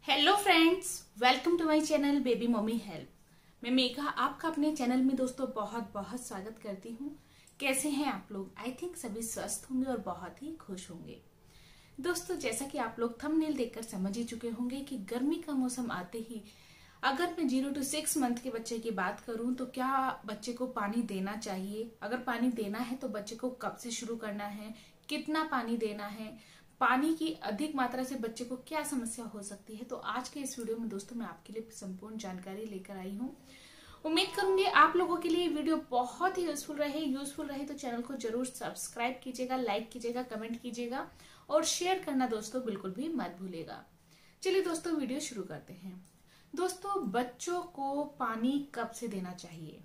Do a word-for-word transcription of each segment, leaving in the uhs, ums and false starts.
Hello friends, welcome to my channel baby mummy help. मैं मेघा आपका अपने चैनल में दोस्तों बहुत बहुत स्वागत करती हूँ। कैसे हैं आप लोग? आई थिंक सभी स्वस्थ होंगे और बहुत ही खुश होंगे। दोस्तों, जैसा कि आप लोग थंबनेल देखकर समझ ही चुके होंगे कि गर्मी का मौसम आते ही अगर मैं जीरो टू सिक्स मंथ के बच्चे की बात करूं तो क्या बच्चे को पानी देना चाहिए, अगर पानी देना है तो बच्चे को कब से शुरू करना है, कितना पानी देना है, पानी की अधिक मात्रा से बच्चे को क्या समस्या हो सकती है। तो आज के इस वीडियो में दोस्तों मैं आपके लिए संपूर्ण जानकारी लेकर आई हूँ। उम्मीद करूंगी आप लोगों के लिए वीडियो बहुत ही यूजफुल रहे। यूजफुल रहे तो चैनल को जरूर सब्सक्राइब कीजिएगा, लाइक कीजिएगा, कमेंट कीजिएगा और शेयर करना दोस्तों बिल्कुल भी मत भूलिएगा। चलिए दोस्तों वीडियो शुरू करते हैं। दोस्तों, बच्चों को पानी कब से देना चाहिए?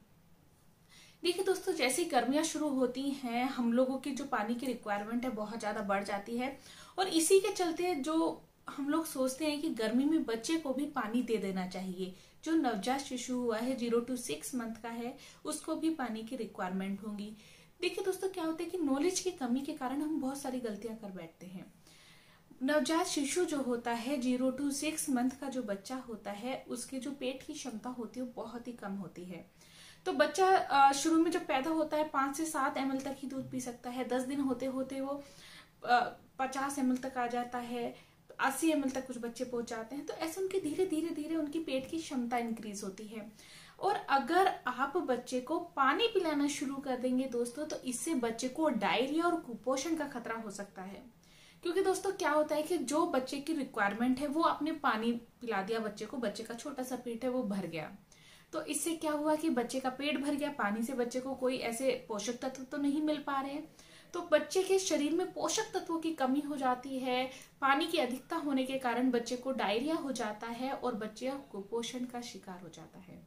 देखिए दोस्तों, जैसे गर्मियां शुरू होती हैं हम लोगों की जो पानी की रिक्वायरमेंट है बहुत ज्यादा बढ़ जाती है और इसी के चलते जो हम लोग सोचते हैं कि गर्मी में बच्चे को भी पानी दे देना चाहिए। जो नवजात शिशु हुआ है जीरो टू सिक्स मंथ का है उसको भी पानी की रिक्वायरमेंट होगी। देखिए दोस्तों, क्या होता है कि नॉलेज की कमी के कारण हम बहुत सारी गलतियां कर बैठते हैं। नवजात शिशु जो होता है जीरो टू सिक्स मंथ का जो बच्चा होता है उसके जो पेट की क्षमता होती है वो बहुत ही कम होती है। तो बच्चा शुरू में जब पैदा होता है पांच से सात एम एल तक ही दूध पी सकता है। दस दिन होते होते वो पचास एम एल तक आ जाता है, अस्सी एम एल तक कुछ बच्चे पहुंच जाते हैं। तो ऐसे उनकी धीरे धीरे धीरे उनकी पेट की क्षमता इंक्रीज होती है। और अगर आप बच्चे को पानी पिलाना शुरू कर देंगे दोस्तों तो इससे बच्चे को डायरिया और कुपोषण का खतरा हो सकता है। क्योंकि दोस्तों क्या होता है कि जो बच्चे की रिक्वायरमेंट है वो आपने पानी पिला दिया बच्चे को, बच्चे का छोटा सा पेट है वो भर गया, तो इससे क्या हुआ कि बच्चे का पेट भर गया, पानी से बच्चे को कोई ऐसे पोषक तत्व तो नहीं मिल पा रहे हैं। तो बच्चे के शरीर में पोषक तत्वों की कमी हो जाती है। पानी की अधिकता होने के कारण बच्चे को डायरिया हो जाता है और बच्चे कुपोषण का शिकार हो जाता है।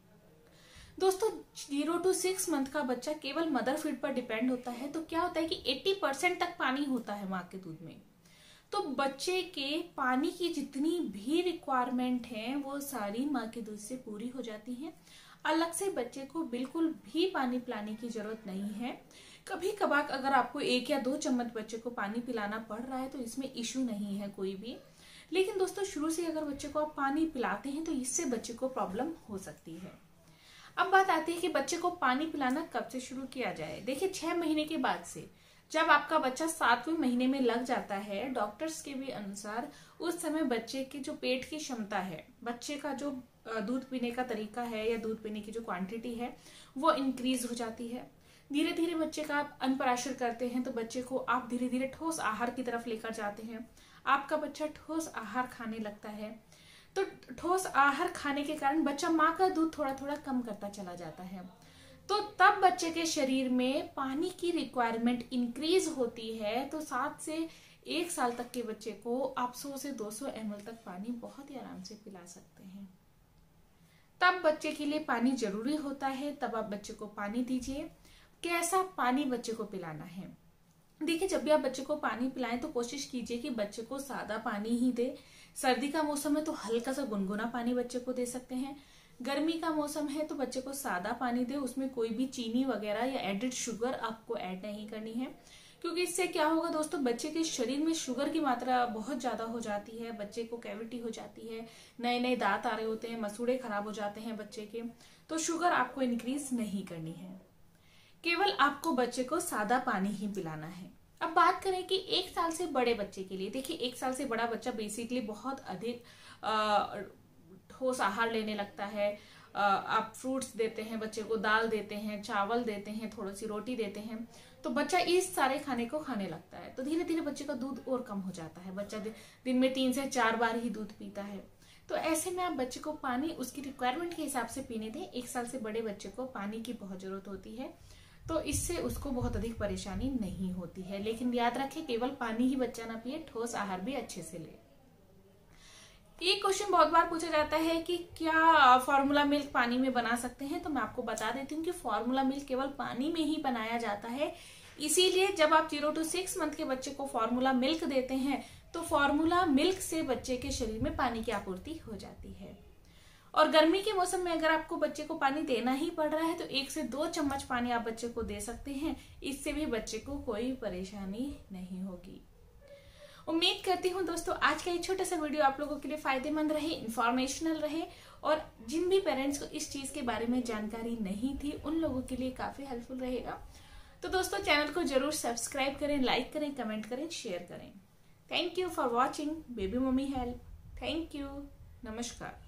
दोस्तों, जीरो टू सिक्स मंथ का बच्चा केवल मदर फीड पर डिपेंड होता है। तो क्या होता है कि अस्सी परसेंट तक पानी होता है माँ के दूध में। तो बच्चे के पानी की जितनी भी रिक्वायरमेंट है वो सारी माँ के दूध से पूरी हो जाती है। अलग से बच्चे को बिल्कुल भी पानी पिलाने की जरूरत नहीं है। कभी कभार अगर आपको एक या दो चम्मच बच्चे को पानी पिलाना पड़ रहा है तो इसमें इश्यू नहीं है कोई भी। लेकिन दोस्तों, शुरू से अगर बच्चे को आप पानी पिलाते हैं तो इससे बच्चे को प्रॉब्लम हो सकती है। अब बात आती है कि बच्चे को पानी पिलाना कब से शुरू किया जाए। देखिए, छह महीने के बाद से, जब आपका बच्चा सातवें महीने में लग जाता है, डॉक्टर्स के भी अनुसार उस समय बच्चे की जो पेट की क्षमता है, बच्चे का जो दूध पीने का तरीका है या दूध पीने की जो क्वांटिटी है वो इंक्रीज हो जाती है। धीरे धीरे बच्चे का आप अनप्राशर करते हैं तो बच्चे को आप धीरे धीरे ठोस आहार की तरफ लेकर जाते हैं। आपका बच्चा ठोस आहार खाने लगता है। तो ठोस आहार खाने के कारण बच्चा माँ का दूध थोड़ा थोड़ा कम करता चला जाता है। तो तब बच्चे के शरीर में पानी की रिक्वायरमेंट इंक्रीज होती है। तो सात से एक साल तक के बच्चे को आप सौ से दो सौ एम एल तक पानी बहुत ही आराम से पिला सकते हैं। तब बच्चे के लिए पानी जरूरी होता है, तब आप बच्चे को पानी दीजिए। कैसा पानी बच्चे को पिलाना है? देखिए, जब भी आप बच्चे को पानी पिलाएं तो कोशिश कीजिए कि बच्चे को सादा पानी ही दे। सर्दी का मौसम है तो हल्का सा गुनगुना पानी बच्चे को दे सकते हैं। गर्मी का मौसम है तो बच्चे को सादा पानी दे, उसमें कोई भी चीनी वगैरह या एडेड शुगर आपको ऐड नहीं करनी है। क्योंकि इससे क्या होगा दोस्तों, बच्चे के शरीर में शुगर की मात्रा बहुत ज्यादा हो जाती है, बच्चे को कैविटी हो जाती है, नए नए दांत आ रहे होते हैं, मसूड़े खराब हो जाते हैं बच्चे के। तो शुगर आपको इंक्रीज नहीं करनी है, केवल आपको बच्चे को सादा पानी ही पिलाना है। अब बात करें कि एक साल से बड़े बच्चे के लिए, देखिए एक साल से बड़ा बच्चा बेसिकली बहुत अधिक ठोस आहार लेने लगता है। आप फ्रूट्स देते हैं बच्चे को, दाल देते हैं, चावल देते हैं, थोड़ी सी रोटी देते हैं, तो बच्चा इस सारे खाने को खाने लगता है। तो धीरे धीरे बच्चे का दूध और कम हो जाता है। बच्चा दिन में तीन से चार बार ही दूध पीता है। तो ऐसे में आप बच्चे को पानी उसकी रिक्वायरमेंट के हिसाब से पीने दें। एक साल से बड़े बच्चे को पानी की बहुत जरूरत होती है, तो इससे उसको बहुत अधिक परेशानी नहीं होती है। लेकिन याद रखें, केवल पानी ही बच्चा ना पिए, ठोस आहार भी अच्छे से ले। एक क्वेश्चन बहुत बार पूछा जाता है कि क्या फॉर्मूला मिल्क पानी में बना सकते हैं? तो मैं आपको बता देती हूँ कि फॉर्मूला मिल्क केवल पानी में ही बनाया जाता है। इसीलिए जब आप जीरो टू सिक्स मंथ के बच्चे को फॉर्मूला मिल्क देते हैं तो फॉर्मूला मिल्क से बच्चे के शरीर में पानी की आपूर्ति हो जाती है। और गर्मी के मौसम में अगर आपको बच्चे को पानी देना ही पड़ रहा है तो एक से दो चम्मच पानी आप बच्चे को दे सकते हैं। इससे भी बच्चे को कोई परेशानी नहीं होगी। उम्मीद करती हूँ दोस्तों आज का ये छोटा सा वीडियो आप लोगों के लिए फायदेमंद रहे, इंफॉर्मेशनल रहे और जिन भी पेरेंट्स को इस चीज के बारे में जानकारी नहीं थी उन लोगों के लिए काफी हेल्पफुल रहेगा। तो दोस्तों चैनल को जरूर सब्सक्राइब करें, लाइक करें, कमेंट करें, शेयर करें। Thank you for watching baby mummy help. Thank you. नमस्कार।